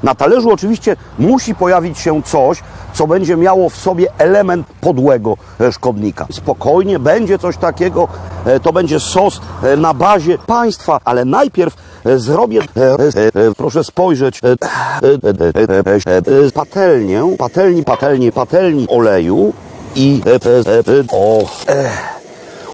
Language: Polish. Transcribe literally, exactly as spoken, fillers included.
Na talerzu oczywiście musi pojawić się coś, co będzie miało w sobie element podłego szkodnika. Spokojnie będzie coś takiego, to będzie sos na bazie państwa, ale najpierw zrobię, proszę spojrzeć, patelnię, patelni, patelni, patelni oleju i o...